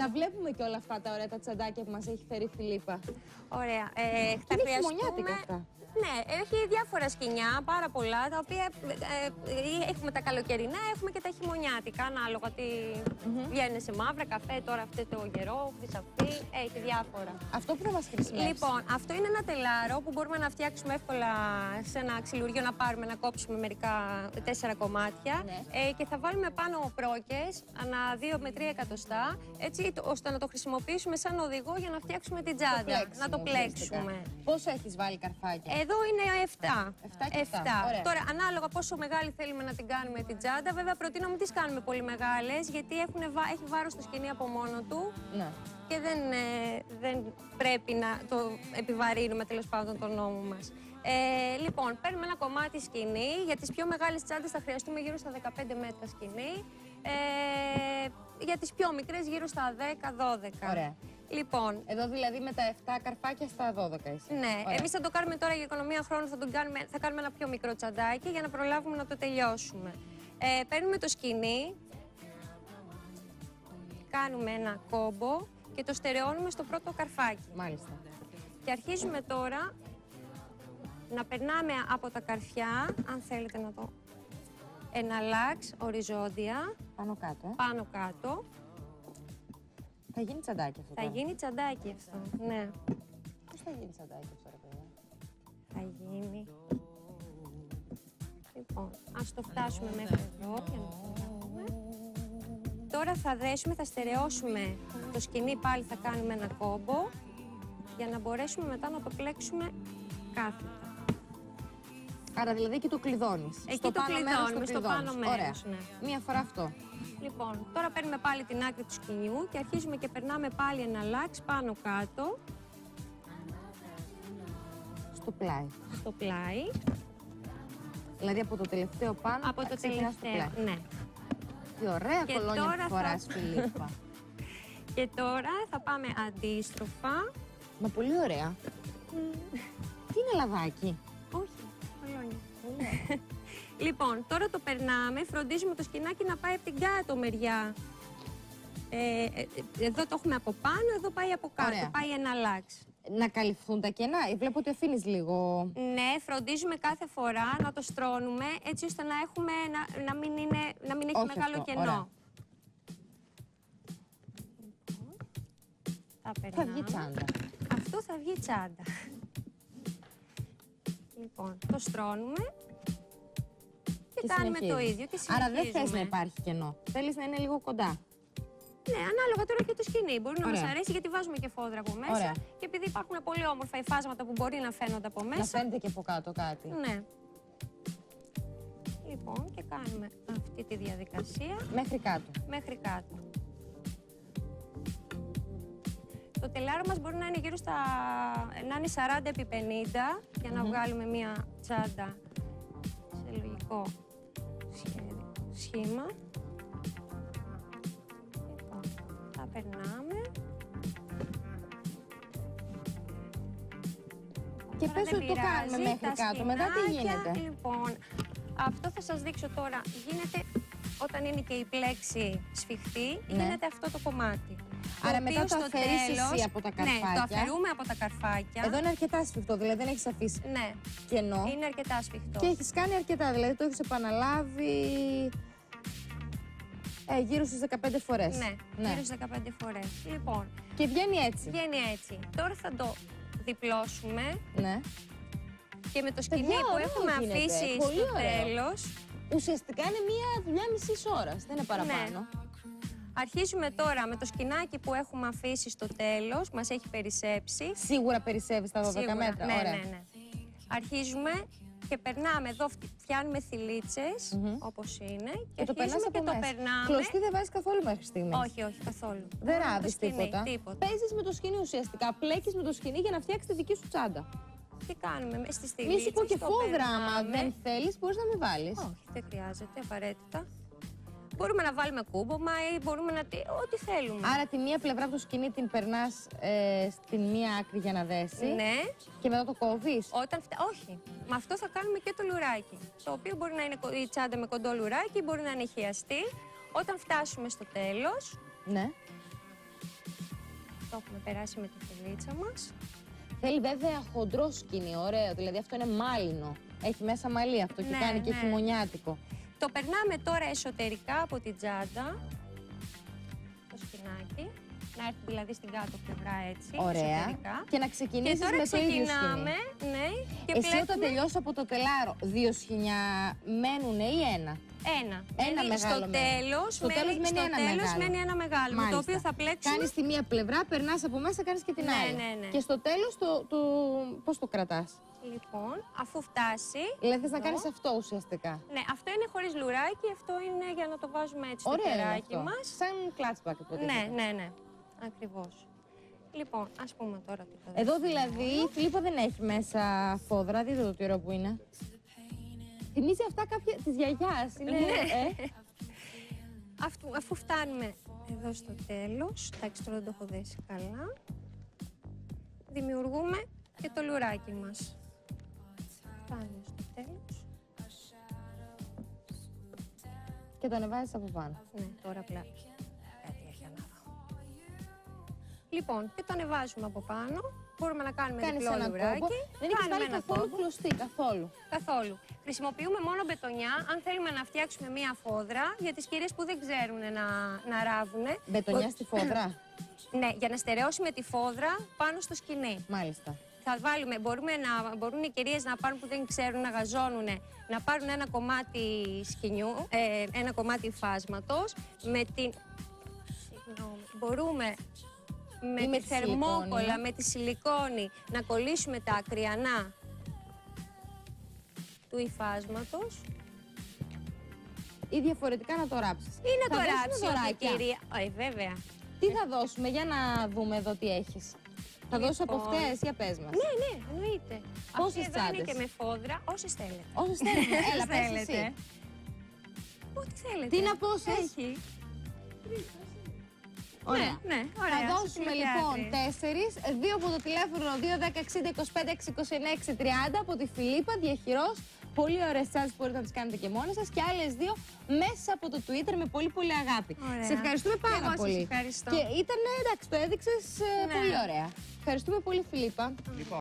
Να βλέπουμε και όλα αυτά τα ωραία τα τσαντάκια που μας έχει φέρει η Φιλίππα. Ωραία. Θα είναι χειμωνιάτικα αυτά. Ναι, έχει διάφορα σκηνιά, πάρα πολλά, τα οποία έχουμε τα καλοκαιρινά, έχουμε και τα χειμωνιάτικα, ανάλογα τι βγαίνουν σε μαύρα, καφέ, τώρα αυτό το καιρό, χρυσαφί, έχει διάφορα. Αυτό που θα μας χρησιμεύσει. Λοιπόν, αυτό είναι ένα τελάρο που μπορούμε να φτιάξουμε εύκολα σε ένα ξυλουργείο, να πάρουμε, να κόψουμε μερικά 4 κομμάτια και θα βάλουμε πάνω πρόκες, ανά 2 με 3 εκατοστά, έτσι ώστε να το χρησιμοποιήσουμε σαν οδηγό για να φτιάξουμε την τσάντα, να το πλέξουμε. Πόσο έχεις βάλει καρφάκια? Εδώ είναι 7. 7. Τώρα, ανάλογα πόσο μεγάλη θέλουμε να την κάνουμε την τσάντα, βέβαια προτείνω μην τις κάνουμε πολύ μεγάλες, γιατί έχει βάρος το σκηνή από μόνο του. Ναι. Και δεν πρέπει να το επιβαρύνουμε τέλος πάντων τον νόμο μας. Λοιπόν, παίρνουμε ένα κομμάτι σκηνή. Για τις πιο μεγάλες τσάντες θα χρειαστούμε γύρω στα 15 μέτρα σκηνή. Για τις πιο μικρές γύρω στα 10-12. Ωραία. Λοιπόν, εδώ δηλαδή με τα 7 καρφάκια στα 12 είσαι. Ναι, εμείς θα το κάνουμε τώρα για οικονομία χρόνου, θα κάνουμε ένα πιο μικρό τσαντάκι για να προλάβουμε να το τελειώσουμε. Παίρνουμε το σκηνή, κάνουμε ένα κόμπο και το στερεώνουμε στο πρώτο καρφάκι. Μάλιστα. Και αρχίζουμε τώρα να περνάμε από τα καρφιά, αν θέλετε να το εναλλάξ, οριζόντια. Πάνω κάτω. Πάνω κάτω. Θα γίνει τσαντάκι αυτό. Θα γίνει τσαντάκι αυτό, ναι. Πώς θα γίνει τσαντάκι αυτό, ρε παιδιά? Θα γίνει. Λοιπόν, ας το φτάσουμε μέχρι εδώ για να το κάνουμε. Τώρα θα δέσουμε, θα στερεώσουμε το σκηνή, πάλι θα κάνουμε ένα κόμπο για να μπορέσουμε μετά να το πλέξουμε κάθετα. Άρα δηλαδή εκεί το κλειδώνεις. Εκεί το κλειδώνουμε, στο πάνω μέρος. Ναι. Μία φορά αυτό. Λοιπόν, τώρα παίρνουμε πάλι την άκρη του σκηνιού και αρχίζουμε και περνάμε πάλι ένα λάξ πάνω κάτω. Στο πλάι. Στο πλάι. Δηλαδή από το τελευταίο πάνω. Από το τελευταίο, ναι. Τι ωραία κολόνια που φοράς, Φιλίππα. Και τώρα θα πάμε αντίστροφα. Μα πολύ ωραία. Τι είναι λαδάκι? Όχι, κολόνια. Λοιπόν, τώρα το περνάμε, φροντίζουμε το σκηνάκι να πάει από την κάτω μεριά. Εδώ το έχουμε από πάνω, εδώ πάει από κάτω, ωραία. Πάει ένα λάξ. Να καλυφθούν τα κενά, βλέπω ότι αφήνεις λίγο. Ναι, φροντίζουμε κάθε φορά να το στρώνουμε έτσι ώστε να, έχουμε, να μην έχει μεγάλο αυτό, κενό. Ωραία. Θα βγει τσάντα. Αυτό θα βγει τσάντα. Λοιπόν, το στρώνουμε. Και κάνουμε το ίδιο και συνεχίζουμε. Άρα δεν θες να υπάρχει κενό. Θέλεις να είναι λίγο κοντά. Ναι, ανάλογα τώρα και το σκηνή. Μπορεί να μας αρέσει γιατί βάζουμε και φόδρα από μέσα. Ωραία. Και επειδή υπάρχουν πολύ όμορφα υφάσματα που μπορεί να φαίνονται από μέσα. Να φαίνεται και από κάτω κάτι. Ναι. Λοιπόν, και κάνουμε αυτή τη διαδικασία. Μέχρι κάτω. Μέχρι κάτω. Το τελάρο μας μπορεί να είναι γύρω στα... να είναι 40 επί 50 για να βγάλουμε μία τσάντα σε λογικό σχήμα. Λοιπόν, θα περνάμε. Και πες ότι το κάνουμε μέχρι κάτω, μετά τι γίνεται? Λοιπόν, αυτό θα σας δείξω τώρα. Γίνεται όταν είναι και η πλέξη σφιχτή, γίνεται αυτό το κομμάτι. Άρα μετά το αφαιρείς εσύ από τα καρφάκια. Ναι, το αφαιρούμε από τα καρφάκια. Εδώ είναι αρκετά σφιχτό, δηλαδή δεν έχεις αφήσει κενό. Είναι αρκετά σφιχτό. Και έχεις κάνει αρκετά, δηλαδή το έχεις επαναλάβει γύρω στις 15 φορές. Ναι, γύρω στις 15 φορές. Λοιπόν. Και βγαίνει έτσι. Βγαίνει έτσι. Τώρα θα το διπλώσουμε. Ναι. Και με το σκηνή που έχουμε αφήσει στο τέλος. Ουσιαστικά είναι μία δουλειά μισής ώρας, δεν είναι παραπάνω. Ναι. Αρχίζουμε τώρα με το σκηνάκι που έχουμε αφήσει στο τέλος, μας έχει περισσέψει. Σίγουρα περισσεύει τα 12 μέτρα, ναι, ωραία. Ναι. Αρχίζουμε και περνάμε εδώ, φτιάνουμε θηλίτσες, όπως είναι, και αρχίζουμε και το περνάμε. Κλωστή δεν βάζεις καθόλου μέχρι στιγμής? Όχι, όχι, καθόλου. Δεν ράβεις τίποτα. Παίζεις με το σκηνή ουσιαστικά, πλέκεις με το σκηνή για να φτιάξεις τη δική σου τσάντα. Τι κάνουμε στις θηλίτσες? Μη σου πω και φόδρα, άμα δεν θέλεις, μπορείς να μην βάλεις. Όχι, δεν χρειάζεται απαραίτητα. Μπορούμε να βάλουμε κούμπομα ή μπορούμε να... ό,τι θέλουμε. Άρα τη μία πλευρά από το σκηνή την περνάς στην μία άκρη για να δέσει. Ναι. Και μετά το κόβεις. Όχι. Με αυτό θα κάνουμε και το λουράκι. Το οποίο μπορεί να είναι η τσάντα με κοντό λουράκι, μπορεί να είναι χιαστή. Όταν φτάσουμε στο τέλος, ναι, Το έχουμε περάσει με τη φελίτσα μας. Θέλει βέβαια χοντρό σκηνή, ωραίο. Δηλαδή αυτό είναι μάλινο. Έχει μέσα μαλλί αυτό και κάνει και χειμωνιάτικο. Το περνάμε τώρα εσωτερικά από την τσάντα. Το σκηνάκι. Να έρθει δηλαδή στην κάτω πλευρά έτσι. Ωραία. Εσωτερικά. Και να ξεκινήσεις με το ίδιο σκηνή. Ναι. Και εσύ όταν τελειώσει από το τελάρο, 2 σκοινιά μένουνε ή ένα? Ένα μεγάλο. Στο τέλος μένει ένα μεγάλο. Με το οποίο θα πλέξουμε. Κάνεις τη μία πλευρά, περνάς από μέσα, κάνεις και την άλλη. Ναι. Και στο τέλος πώς το κρατάς? Λοιπόν, αφού φτάσει. Δηλαδή θες να κάνεις αυτό ουσιαστικά? Ναι, αυτό είναι χωρίς λουράκι, αυτό είναι για να το βάζουμε έτσι στο κεράκι μας. Σαν κλάτσπακ υποτίθεται. Ναι. Ακριβώς. Λοιπόν, ας πούμε τώρα τι θα εδώ δηλαδή η Φιλίππα δεν έχει μέσα φόδρα, δείτε το τι ωραίο που είναι. Θυμίζει αυτά κάποια της γιαγιάς. Είναι, Αφού φτάνουμε εδώ στο τέλος, εντάξει τώρα δεν το έχω δέσει καλά, δημιουργούμε και το λουράκι μας. Φτάνουμε στο τέλος. Και το ανεβάζεις από πάνω. Ναι, τώρα απλά κάτι έχει ανάβα. Λοιπόν, και το ανεβάζουμε από πάνω. Μπορούμε να κάνουμε διπλό λουράκι. Δεν έχεις βάλει καθόλου κλωστή, καθόλου. Χρησιμοποιούμε μόνο μπετονιά αν θέλουμε να φτιάξουμε μία φόδρα για τις κυρίες που δεν ξέρουν να ράβουν. Μπετονιά στη φόδρα? Ναι, για να στερεώσουμε τη φόδρα πάνω στο σκοινί. Μάλιστα. Θα βάλουμε, μπορούν οι κυρίες να πάρουν που δεν ξέρουν να γαζώνουν, να πάρουν ένα κομμάτι σκοινιού, ένα κομμάτι υφάσματος, μπορούμε με τη θερμόκολλα, με τη σιλικόνη, να κολλήσουμε τα ακριανά του υφάσματος. Ή διαφορετικά να το ράψεις. Ή να το ράψεις, κυρία. Βέβαια. Τι θα δώσουμε, για να δούμε εδώ τι έχεις. Θα δώσω από αυτές, για πες μας. Ναι, εννοείται. Πόσες τσάντες? Είναι και με φόδρα, όσες θέλετε. Όσες θέλετε, έλα πες εσύ. Ό,τι θέλετε. Τι να πόσες? Έχει. Ωραία. Ναι, ωραία. Θα δώσουμε λοιπόν 4, 2 από το τηλέφωνο 2-10-60-25-629-630 από τη Φιλίππα, διαχειρός. Πολύ ωραίες τσάντες που μπορείτε να τις κάνετε και μόνοι σας. Και άλλες 2 μέσα από το Twitter με πολύ πολύ αγάπη. Ωραία. Σε ευχαριστούμε πάρα πολύ. Σας ευχαριστώ. Και ήταν, εντάξει, το έδειξες πολύ ωραία. Ευχαριστούμε πολύ, Φιλίππα.